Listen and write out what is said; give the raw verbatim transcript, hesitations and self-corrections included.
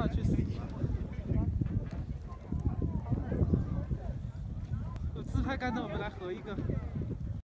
了，去死吧！有自拍杆的，我们来合一个。